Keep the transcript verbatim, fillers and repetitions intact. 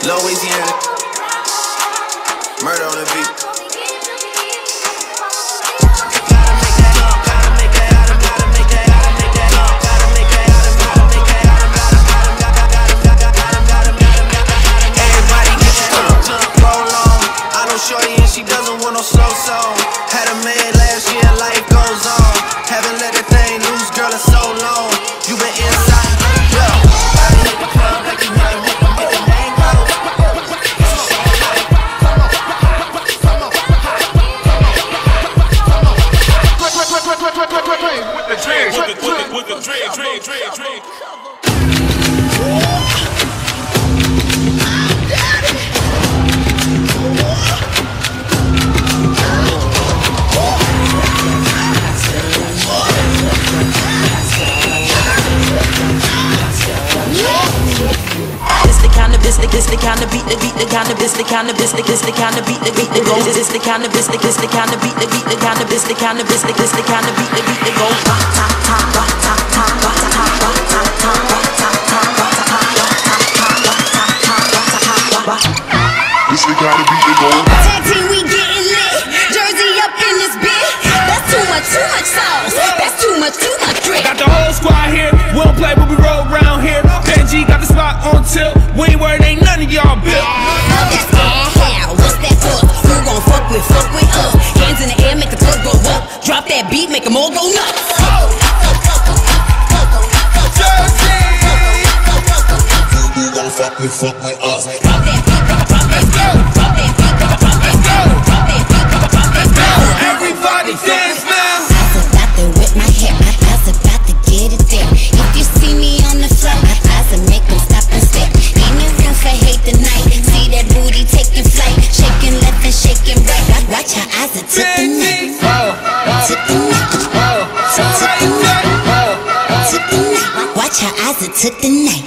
Louisiana, murder on the beat. Shorty and she doesn't want no slow song. Had a man last year, life goes on. Haven't let that thing loose, girl, in so long. You been inside, yo. I hit the club like you wanna hit them with the mango. With the dread, with the dread, with the dread, dread, dread, dread. This the this the kind of beat the beat the kind of this the kind of this the this the kind of beat the beat the go. This the kind of this the this the kind of beat the beat the kind of this the kind of this the this the kind of beat the beat the go. This the kind of beat the go. Tag team, we getting lit. Jersey up in this bitch. That's too much, too much sauce. That's too much, too much drip. Got the whole squad here. We don't play, but we roll around here. Benji got the spot on tilt. We ain't worried, ain't none of y'all built. Oh, that's how. What's that for? Who gon' fuck with, fuck with us? Hands in the air, make the club go up. Drop that beat, make them all go nuts. Jersey! You gon' fuck with, fuck with us. Drop that beat, drop that beat, drop that beat, drop that beat, drop that beat, drop that beat. Everybody dance now. I was about to whip my hair. I was about to get it there. If you see me on the floor, I was to make them stop and stare. Ain't no room for hate tonight. See that booty taking flight, shaking left and shaking right. Watch her eyes, it took the night. Took the night. Took the night. Took the night. Watch her eyes, it took the night.